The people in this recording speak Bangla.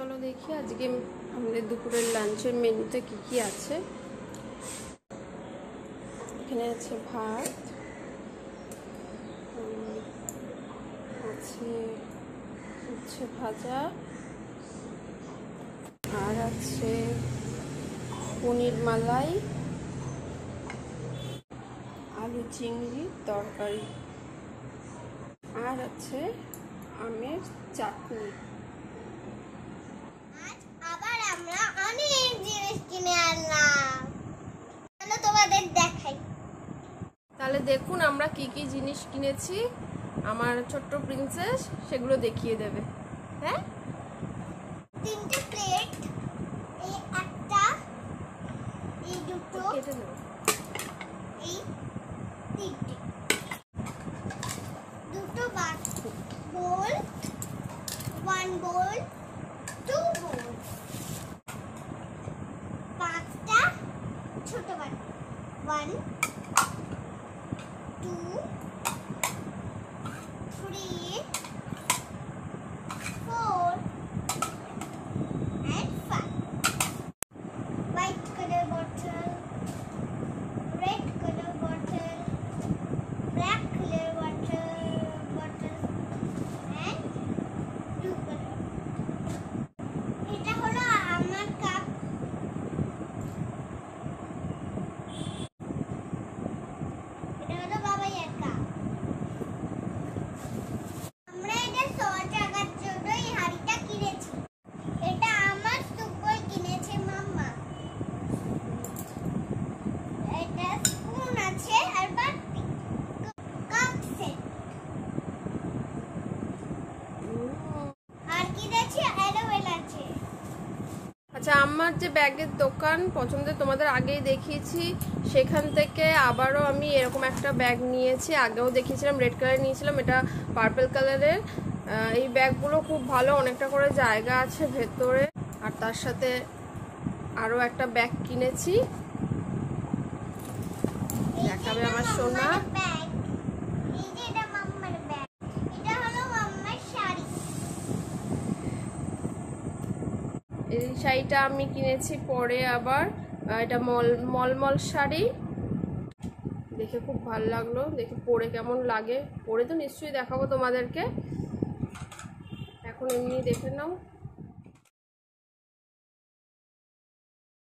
চলো দেখি আজকে আমাদের দুপুরের লাঞ্চের মেনুতে কি কি আছে। এখানে আছে ভাত, আছে উচ্ছে ভাজা, আর আছে পনির মালাই, আলু চিংড়ি তরকারি, আর আছে আমের চাটনি। আবার আমরা অনেক জিনিস কিনে আনলাম, চলো তোমাদের দেখাই। তাহলে দেখুন আমরা কি কি জিনিস কিনেছি, আমার ছোট্ট প্রিন্সেস সেগুলো দেখিয়ে দেবে। হ্যাঁ, 3টে প্লেট, এই একটা, এই দুটো, কেটে দেবো, এই 3টে, দুটো বোল, 1 বোল, 2 বোল, 5টা ছোট বাটি, 1 2 3 4 and 5. White color bottle, red color bottle, black color bottle and blue color. এটা হলো আমার কাপ, এটা হলো বাবাইয়ের কাপ। আমরা এটা 100 টাকার জন্য এই হাঁড়িটা কিনেছি। এটা আমার সুপার কিনেছে মাম্মা। এটা স্পুন আছে আর বাটি, কাপ সেট, আর কিনেছি অ্যালোভেল আছে। আচ্ছা, আমার যে ব্যাগের দোকান পছন্দের তোমাদের আগেই দেখিয়েছি, সেখান থেকে আবারও আমি এরকম একটা ব্যাগ নিয়েছি। আগেও দেখিয়েছিলাম, রেড কালার নিয়েছিলাম, এটা পার্পল কালারের। এই ব্যাগগুলো খুব ভালো, অনেকটা করে জায়গা আছে ভেতরে। আর তার সাথে আরও একটা ব্যাগ কিনেছি, দেখাবে আমার সোনা। ব্যাগ, এই যে এটা মাম্মার ব্যাগ, এটা হলো মাম্মার শাড়ি। এই শাড়িটা আমি কিনেছি পরে আবার, এটা মলমল শাড়ি, দেখে খুব ভালো লাগলো। দেখে পরে কেমন লাগে, পরে তো নিশ্চয়ই দেখাবো তোমাদেরকে, এখন এমনি দেখে নাও।